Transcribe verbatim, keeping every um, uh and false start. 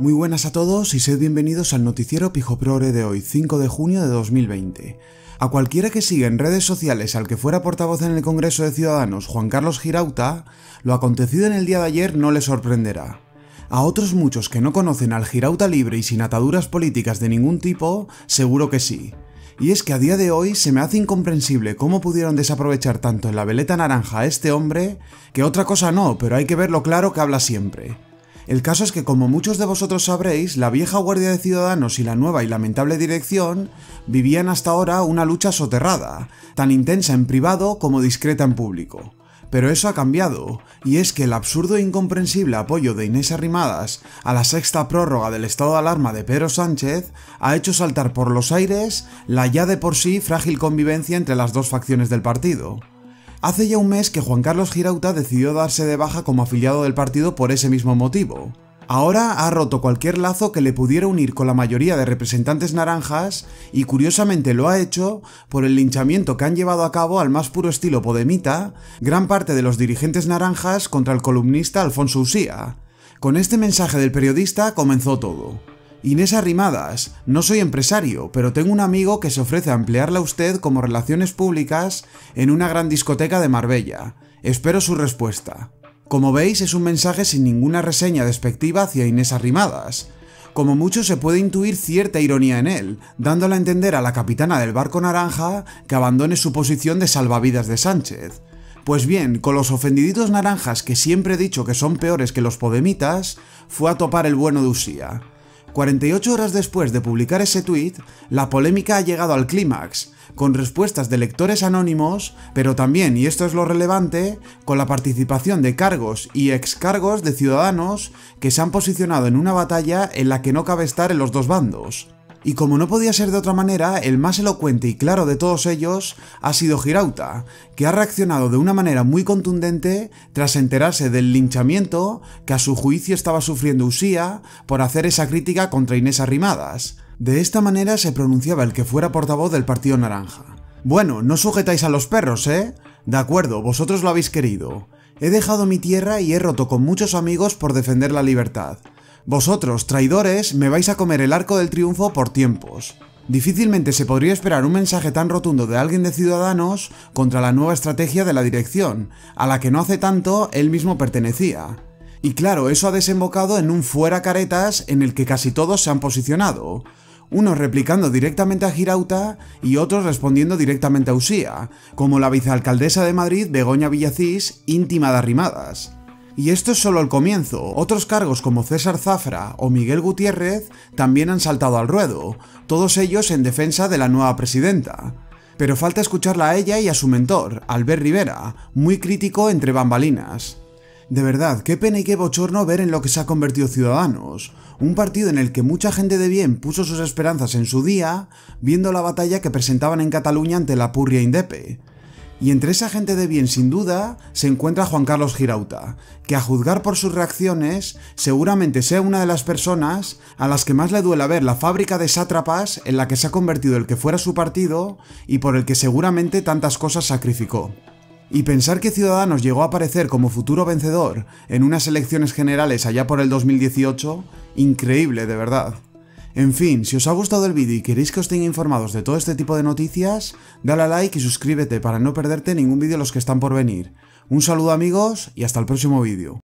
Muy buenas a todos y sed bienvenidos al noticiero Pijoprore de hoy, cinco de junio de dos mil veinte. A cualquiera que siga en redes sociales al que fuera portavoz en el Congreso de Ciudadanos, Juan Carlos Girauta, lo acontecido en el día de ayer no le sorprenderá. A otros muchos que no conocen al Girauta libre y sin ataduras políticas de ningún tipo, seguro que sí. Y es que a día de hoy se me hace incomprensible cómo pudieron desaprovechar tanto en la veleta naranja a este hombre, que otra cosa no, pero hay que ver lo claro que habla siempre. El caso es que, como muchos de vosotros sabréis, la vieja guardia de Ciudadanos y la nueva y lamentable dirección vivían hasta ahora una lucha soterrada, tan intensa en privado como discreta en público. Pero eso ha cambiado, y es que el absurdo e incomprensible apoyo de Inés Arrimadas a la sexta prórroga del estado de alarma de Pedro Sánchez ha hecho saltar por los aires la ya de por sí frágil convivencia entre las dos facciones del partido. Hace ya un mes que Juan Carlos Girauta decidió darse de baja como afiliado del partido por ese mismo motivo. Ahora ha roto cualquier lazo que le pudiera unir con la mayoría de representantes naranjas y curiosamente lo ha hecho por el linchamiento que han llevado a cabo al más puro estilo podemita gran parte de los dirigentes naranjas contra el columnista Alfonso Usía. Con este mensaje del periodista comenzó todo. Inés Arrimadas, no soy empresario, pero tengo un amigo que se ofrece a emplearla a usted como relaciones públicas en una gran discoteca de Marbella. Espero su respuesta. Como veis, es un mensaje sin ninguna reseña despectiva hacia Inés Arrimadas. Como mucho se puede intuir cierta ironía en él, dándole a entender a la capitana del barco naranja que abandone su posición de salvavidas de Sánchez. Pues bien, con los ofendiditos naranjas que siempre he dicho que son peores que los podemitas, fue a topar el bueno de Usía. cuarenta y ocho horas después de publicar ese tuit, la polémica ha llegado al clímax, con respuestas de lectores anónimos, pero también, y esto es lo relevante, con la participación de cargos y excargos de Ciudadanos que se han posicionado en una batalla en la que no cabe estar en los dos bandos. Y como no podía ser de otra manera, el más elocuente y claro de todos ellos ha sido Girauta, que ha reaccionado de una manera muy contundente tras enterarse del linchamiento que a su juicio estaba sufriendo Usía por hacer esa crítica contra Inés Arrimadas. De esta manera se pronunciaba el que fuera portavoz del Partido Naranja. Bueno, no sujetáis a los perros, ¿eh? De acuerdo, vosotros lo habéis querido. He dejado mi tierra y he roto con muchos amigos por defender la libertad. Vosotros, traidores, me vais a comer el arco del triunfo por tiempos. Difícilmente se podría esperar un mensaje tan rotundo de alguien de Ciudadanos contra la nueva estrategia de la dirección, a la que no hace tanto él mismo pertenecía. Y claro, eso ha desembocado en un fuera caretas en el que casi todos se han posicionado. Unos replicando directamente a Girauta y otros respondiendo directamente a Usía, como la vicealcaldesa de Madrid Begoña Villacís, íntima de Arrimadas. Y esto es solo el comienzo, otros cargos como César Zafra o Miguel Gutiérrez también han saltado al ruedo, todos ellos en defensa de la nueva presidenta. Pero falta escucharla a ella y a su mentor, Albert Rivera, muy crítico entre bambalinas. De verdad, qué pena y qué bochorno ver en lo que se ha convertido Ciudadanos, un partido en el que mucha gente de bien puso sus esperanzas en su día, viendo la batalla que presentaban en Cataluña ante la purria Indepe. Y entre esa gente de bien sin duda se encuentra Juan Carlos Girauta, que a juzgar por sus reacciones seguramente sea una de las personas a las que más le duela ver la fábrica de sátrapas en la que se ha convertido el que fuera su partido y por el que seguramente tantas cosas sacrificó. Y pensar que Ciudadanos llegó a aparecer como futuro vencedor en unas elecciones generales allá por el dos mil dieciocho, increíble de verdad. En fin, si os ha gustado el vídeo y queréis que os tenga informados de todo este tipo de noticias, dale a like y suscríbete para no perderte ningún vídeo de los que están por venir. Un saludo amigos y hasta el próximo vídeo.